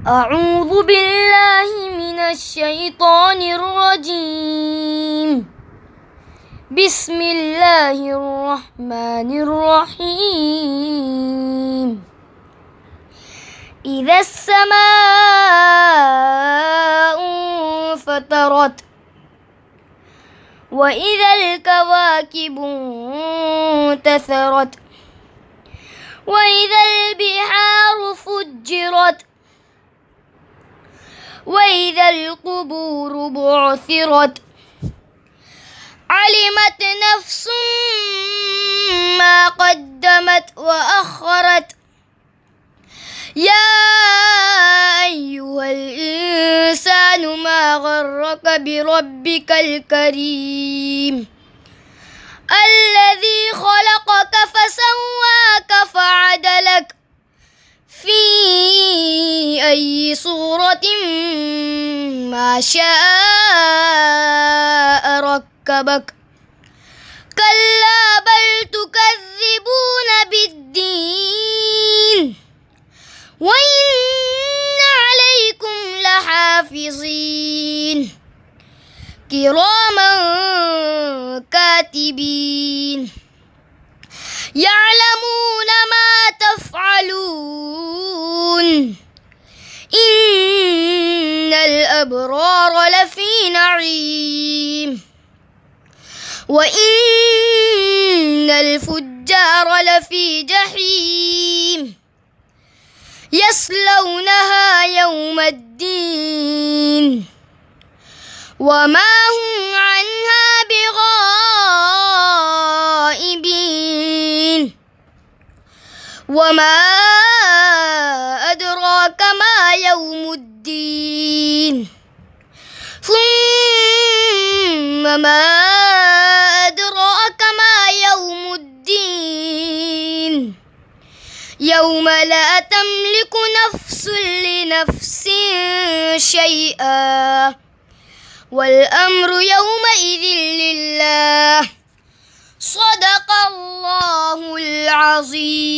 أعوذ بالله من الشيطان الرجيم. بسم الله الرحمن الرحيم. إذا السماء انفطرت وإذا الكواكب انتثرت وإذا البحار فجرت وإذا القبور بعثرت علمت نفس ما قدمت وأخرت. يا أيها الإنسان ما غرك بربك الكريم الذي خلقك فسواك فعدلك في أي صورة ما شاء ركبك. كلا بل تكذبون بالدين وإن عليكم لحافظين كراما كاتبين يعلمون ما تفعلون. إن الأبرار لفي نعيم وإن الفجار لفي جحيم يصلونها يوم الدين وما هم عنها بغائبين. وما أدراك ما يوم الدين ثم ما أدراك ما يوم الدين يوم لا تملك نفس لنفس شيئا والأمر يومئذ لله. صدق الله العظيم.